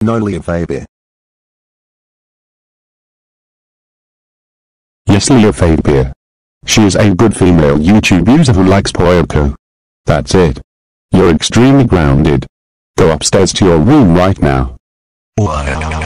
No Leophobia. Yes, Leophobia. She is a good female YouTube user who likes Poyoko. That's it. You're extremely grounded. Go upstairs to your room right now.